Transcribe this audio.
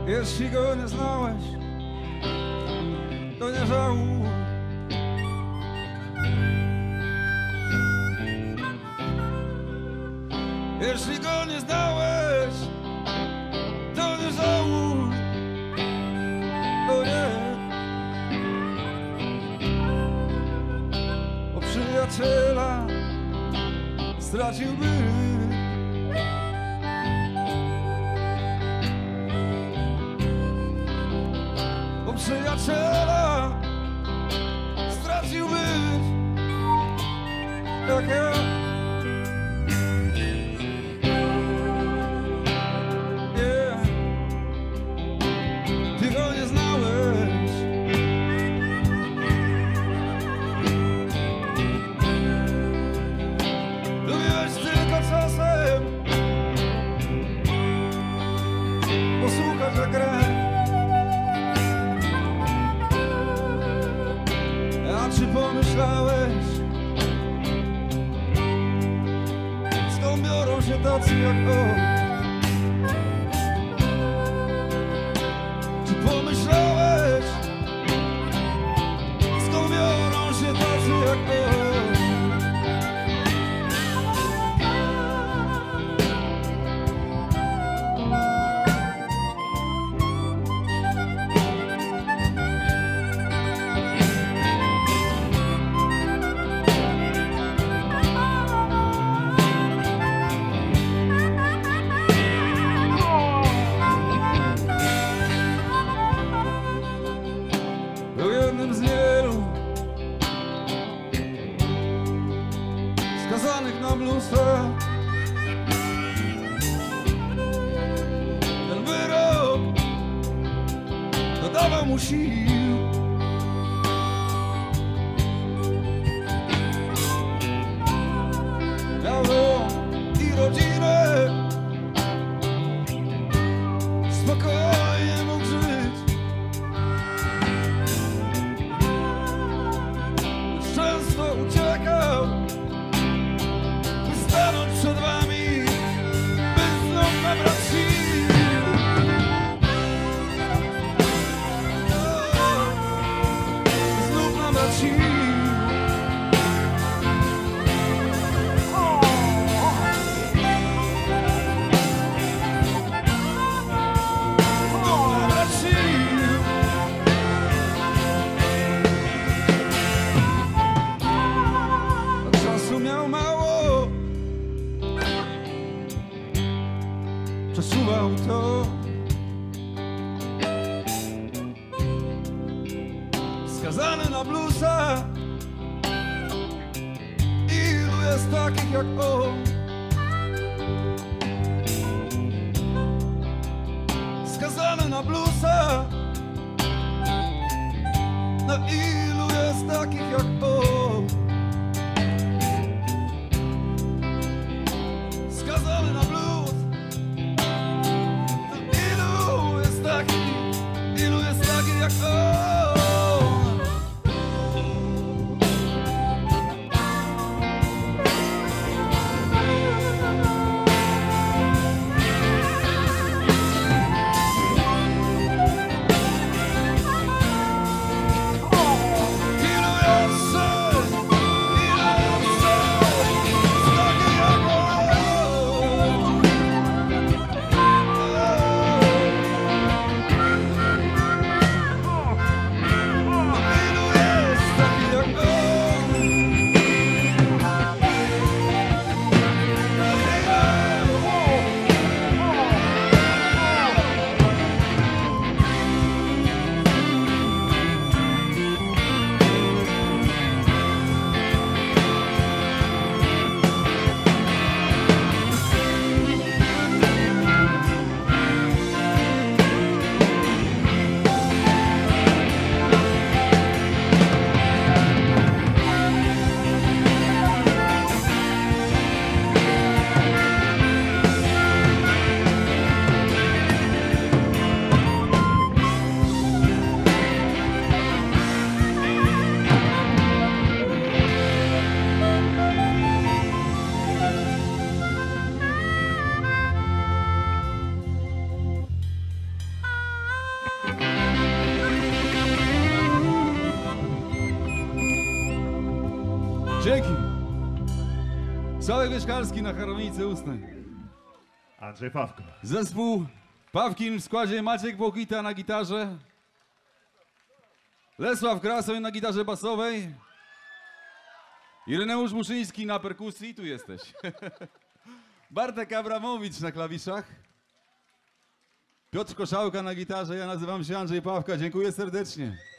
Jeśli go nie znałeś, to nie żałuj. Jeśli go nie znałeś, to nie żałuj. O nie, bo przyjaciela straciłby. Bo przyjaciela straciłbyś, jak ja. Yeah. Ty go nie znałeś. Lubiłeś tylko czasem posłuchać jak grę. A czy pomyślałeś, skąd biorą się tacy jak on? Czy pomyślałeś, skąd biorą się tacy jak on? Był jednym z wielu skazanych na blusa. Ten wyrok dodawał mu sił. Miał dom i rodzinę, spokojnie mógł żyć. Często uciekał, by stanąć przed wami, by znów nabrać sił. By znów nabrać sił. Znów nabrać sił. Czasu miał mało, przesuwał to. Skazany na bluesa, ilu jest takich jak on? Skazany na bluesa, na ilu jest takich jak on? Skazany na blues, to ilu jest takich jak on? Ilu jeszcze Dzięki. Sławek Mieszkalski na harmonice ustnej. Andrzej Pawko. Zespół Pawkin w składzie Maciek Błokita na gitarze. Lesław Krasoń na gitarze basowej. Ireneusz Muszyński na perkusji. Tu jesteś. Bartek Abramowicz na klawiszach. Piotr Koszałka na gitarze. Ja nazywam się Andrzej Pawka. Dziękuję serdecznie.